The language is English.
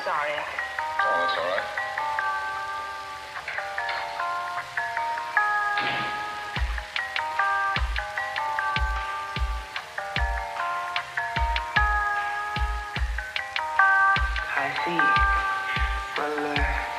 sorry. Oh, that's all right. I see. Well,